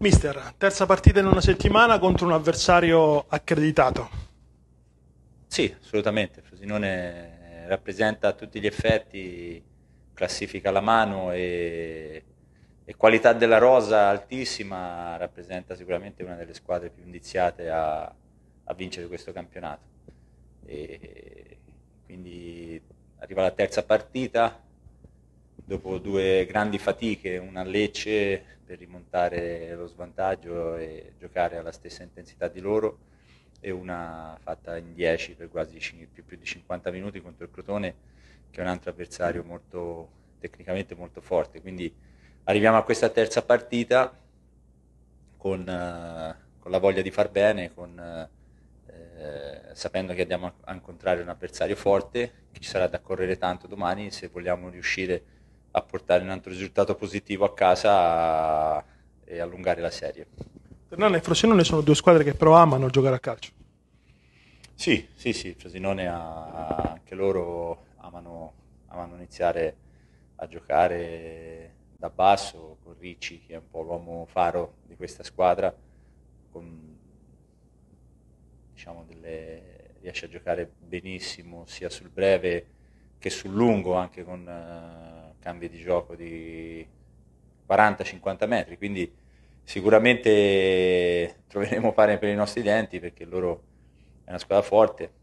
Mister, terza partita in una settimana contro un avversario accreditato. Sì, assolutamente. Frosinone rappresenta a tutti gli effetti, classifica alla mano e qualità della rosa altissima, rappresenta sicuramente una delle squadre più indiziate a vincere questo campionato. E quindi arriva la terza partita, dopo due grandi fatiche, una a Lecce per rimontare lo svantaggio e giocare alla stessa intensità di loro, e una fatta in 10 per quasi più di 50 minuti contro il Crotone, che è un altro avversario tecnicamente molto forte. Quindi arriviamo a questa terza partita con la voglia di far bene, sapendo che andiamo a incontrare un avversario forte, che ci sarà da correre tanto domani se vogliamo riuscire a portare un altro risultato positivo a casa e allungare la serie. Ternana e Frosinone sono due squadre che però amano giocare a calcio. Sì, sì, sì, Frosinone anche loro amano iniziare a giocare da basso, con Ricci, che è un po' l'uomo faro di questa squadra, con, riesce a giocare benissimo sia sul breve che sul lungo, anche con cambi di gioco di 40-50 metri, quindi sicuramente troveremo pane per i nostri denti, perché loro è una squadra forte,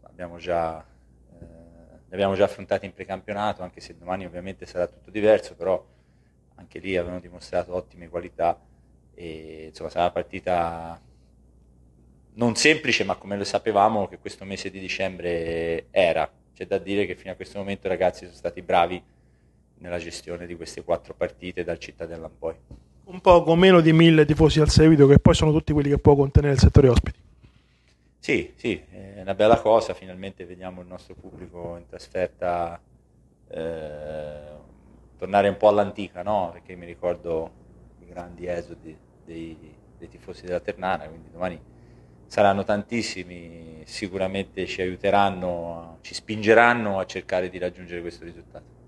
li abbiamo già affrontati in precampionato, anche se domani ovviamente sarà tutto diverso, però anche lì avevano dimostrato ottime qualità e insomma sarà una partita non semplice, ma come lo sapevamo che questo mese di dicembre era. C'è da dire che fino a questo momento i ragazzi sono stati bravi nella gestione di queste quattro partite dal Cittadella in poi. Un poco meno di 1000 tifosi al seguito, che poi sono tutti quelli che può contenere il settore ospiti. Sì, sì, è una bella cosa, finalmente vediamo il nostro pubblico in trasferta eh, tornare un po' all'antica, no? Perché mi ricordo i grandi esodi dei tifosi della Ternana, quindi domani saranno tantissimi, sicuramente ci aiuteranno, ci spingeranno a cercare di raggiungere questo risultato.